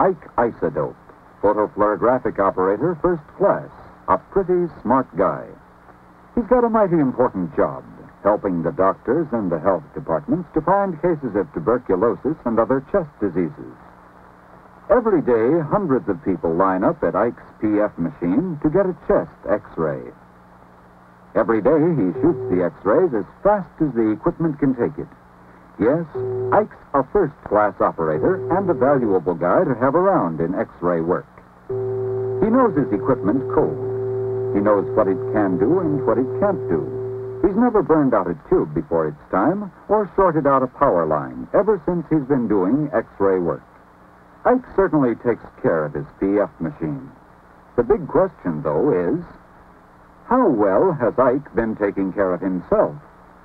Ike Isodope, photofluorographic operator, first class, a pretty smart guy. He's got a mighty important job, helping the doctors and the health departments to find cases of tuberculosis and other chest diseases. Every day, hundreds of people line up at Ike's PF machine to get a chest X-ray. Every day, he shoots the X-rays as fast as the equipment can take it. Yes, Ike's a first-class operator and a valuable guy to have around in X-ray work. He knows his equipment cold. He knows what it can do and what it can't do. He's never burned out a tube before its time or shorted out a power line ever since he's been doing X-ray work. Ike certainly takes care of his PF machine. The big question, though, is, how well has Ike been taking care of himself?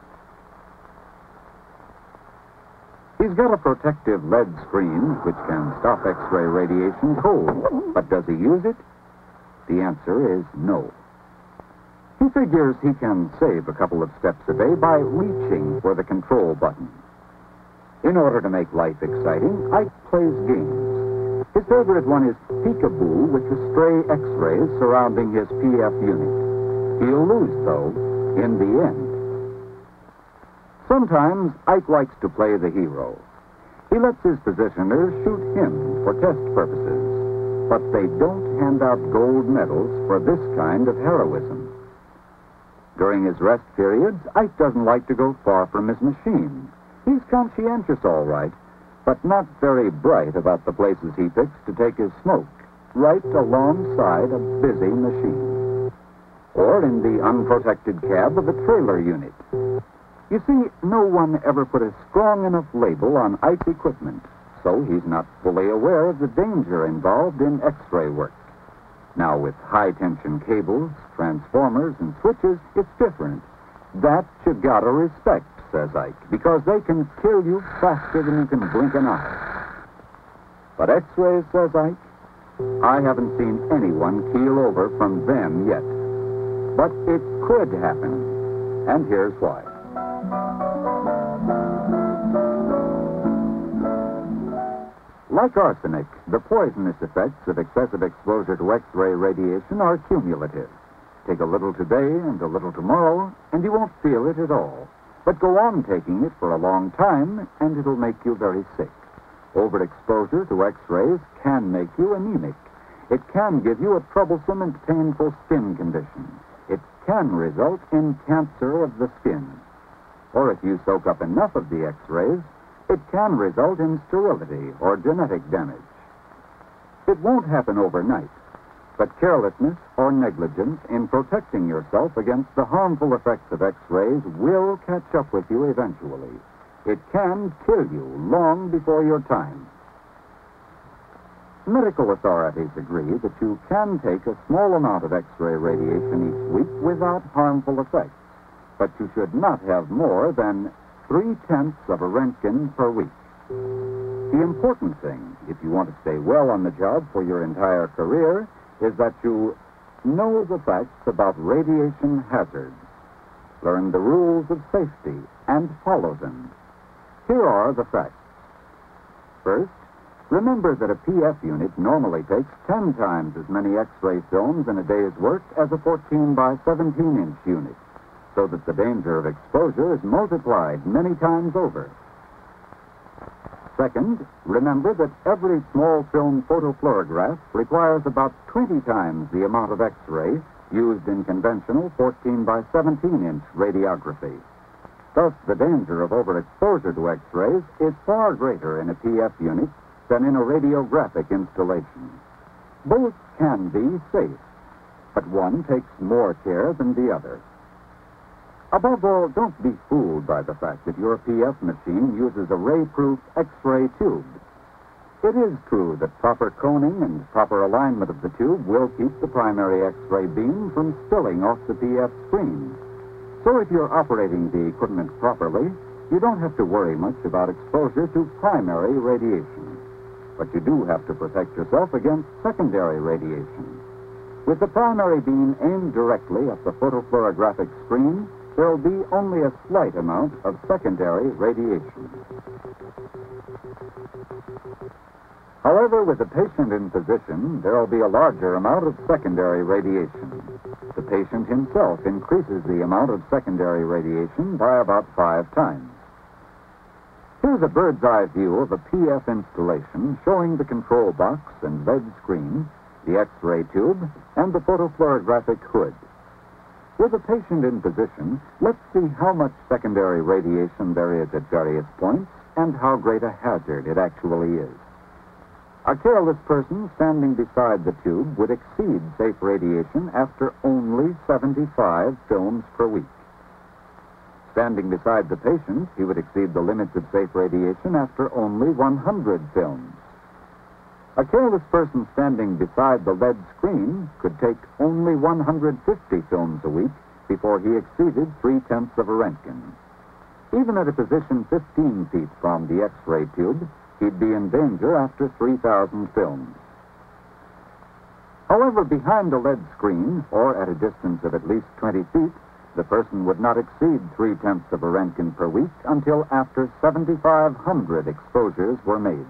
He's got a protective lead screen which can stop X-ray radiation cold, but does he use it? The answer is no. He figures he can save a couple of steps a day by reaching for the control button. In order to make life exciting, Ike plays games. His favorite one is peekaboo with the stray X-rays surrounding his PF unit. He'll lose, though, in the end. Sometimes Ike likes to play the hero. He lets his positioners shoot him for test purposes, but they don't hand out gold medals for this kind of heroism. During his rest periods, Ike doesn't like to go far from his machine. He's conscientious, all right, but not very bright about the places he picks to take his smoke, right alongside a busy machine. Or in the unprotected cab of a trailer unit. You see, no one ever put a strong enough label on Ike's equipment, so he's not fully aware of the danger involved in X-ray work. Now, with high-tension cables, transformers, and switches, it's different. That you gotta respect, says Ike, because they can kill you faster than you can blink an eye. But X-rays, says Ike, I haven't seen anyone keel over from them yet. But it could happen, and here's why. Like arsenic, the poisonous effects of excessive exposure to X-ray radiation are cumulative. Take a little today and a little tomorrow, and you won't feel it at all. But go on taking it for a long time, and it'll make you very sick. Overexposure to X-rays can make you anemic. It can give you a troublesome and painful skin condition. It can result in cancer of the skin. Or if you soak up enough of the X-rays, it can result in sterility or genetic damage. It won't happen overnight, but carelessness or negligence in protecting yourself against the harmful effects of X-rays will catch up with you eventually. It can kill you long before your time. Medical authorities agree that you can take a small amount of X-ray radiation each week without harmful effects, but you should not have more than 0.3 of a Roentgen per week. The important thing, if you want to stay well on the job for your entire career, is that you know the facts about radiation hazards. Learn the rules of safety and follow them. Here are the facts. First, remember that a PF unit normally takes 10 times as many X-ray films in a day's work as a 14 by 17-inch unit, so that the danger of exposure is multiplied many times over. Second, remember that every small film photofluorograph requires about 20 times the amount of X-ray used in conventional 14 by 17-inch radiography. Thus, the danger of overexposure to X-rays is far greater in a PF unit than in a radiographic installation. Both can be safe, but one takes more care than the other. Above all, don't be fooled by the fact that your PF machine uses a ray-proof X-ray tube. It is true that proper coning and proper alignment of the tube will keep the primary X-ray beam from spilling off the PF screen. So if you're operating the equipment properly, you don't have to worry much about exposure to primary radiation. But you do have to protect yourself against secondary radiation. With the primary beam aimed directly at the photofluorographic screen, there'll be only a slight amount of secondary radiation. However, with the patient in position, there will be a larger amount of secondary radiation. The patient himself increases the amount of secondary radiation by about 5 times. Here's a bird's eye view of a PF installation showing the control box and lead screen, the X-ray tube, and the photofluorographic hood. With the patient in position, let's see how much secondary radiation there is at various points and how great a hazard it actually is. A careless person standing beside the tube would exceed safe radiation after only 75 films per week. Standing beside the patient, he would exceed the limits of safe radiation after only 100 films. A careless person standing beside the lead screen could take only 150 films a week before he exceeded 3/10 of a Röntgen. Even at a position 15 feet from the X-ray tube, he'd be in danger after 3,000 films. However, behind the lead screen, or at a distance of at least 20 feet, the person would not exceed 3/10 of a Röntgen per week until after 7,500 exposures were made.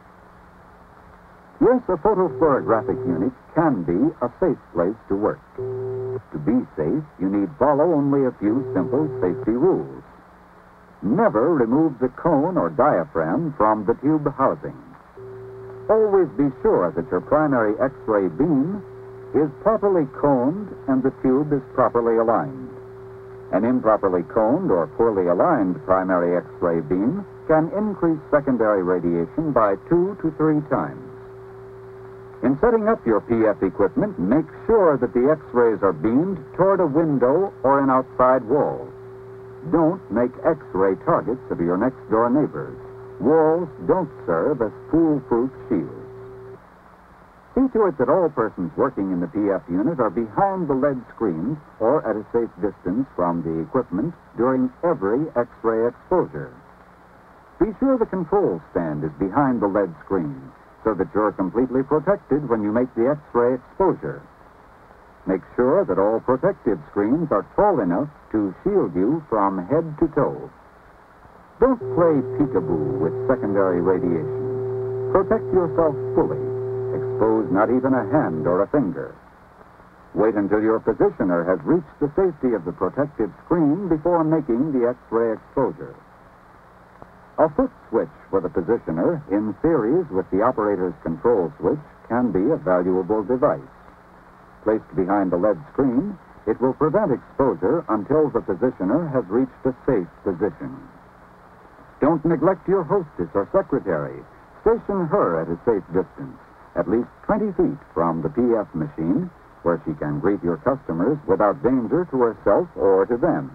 Yes, a photofluorographic unit can be a safe place to work. To be safe, you need follow only a few simple safety rules. Never remove the cone or diaphragm from the tube housing. Always be sure that your primary X-ray beam is properly coned and the tube is properly aligned. An improperly coned or poorly aligned primary X-ray beam can increase secondary radiation by 2 to 3 times. In setting up your PF equipment, make sure that the X-rays are beamed toward a window or an outside wall. Don't make X-ray targets of your next-door neighbors. Walls don't serve as foolproof shields. See to it that all persons working in the PF unit are behind the lead screens or at a safe distance from the equipment during every X-ray exposure. Be sure the control stand is behind the lead screen so that you're completely protected when you make the X-ray exposure. Make sure that all protective screens are tall enough to shield you from head to toe. Don't play peekaboo with secondary radiation. Protect yourself fully. Expose not even a hand or a finger. Wait until your positioner has reached the safety of the protective screen before making the X-ray exposure. A foot switch for the positioner in series with the operator's control switch can be a valuable device. Placed behind the lead screen, it will prevent exposure until the positioner has reached a safe position. Don't neglect your hostess or secretary. Station her at a safe distance, at least 20 feet from the PF machine, where she can greet your customers without danger to herself or to them.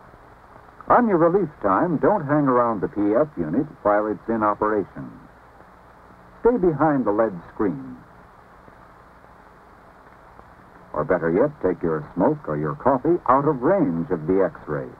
On your relief time, don't hang around the PF unit while it's in operation. Stay behind the lead screen. Or better yet, take your smoke or your coffee out of range of the X-rays.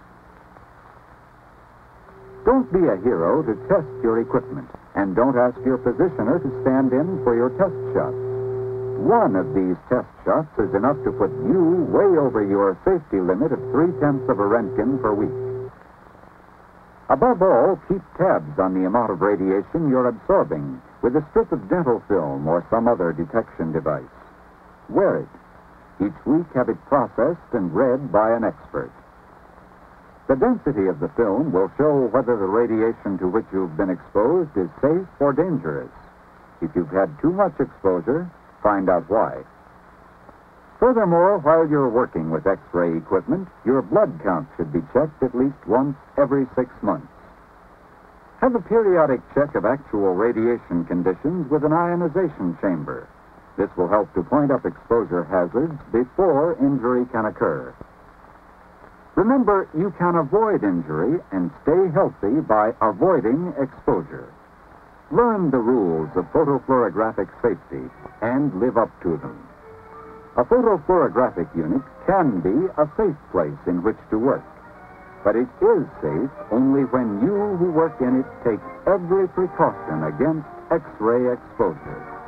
Don't be a hero to test your equipment, and don't ask your positioner to stand in for your test shots. One of these test shots is enough to put you way over your safety limit of 3/10 of a Röntgen per week. Above all, keep tabs on the amount of radiation you're absorbing with a strip of dental film or some other detection device. Wear it. Each week have it processed and read by an expert. The density of the film will show whether the radiation to which you've been exposed is safe or dangerous. If you've had too much exposure, find out why. Furthermore, while you're working with X-ray equipment, your blood count should be checked at least once every 6 months. Have a periodic check of actual radiation conditions with an ionization chamber. This will help to point up exposure hazards before injury can occur. Remember, you can avoid injury and stay healthy by avoiding exposure. Learn the rules of photofluorographic safety and live up to them. A photofluorographic unit can be a safe place in which to work, but it is safe only when you who work in it take every precaution against X-ray exposure.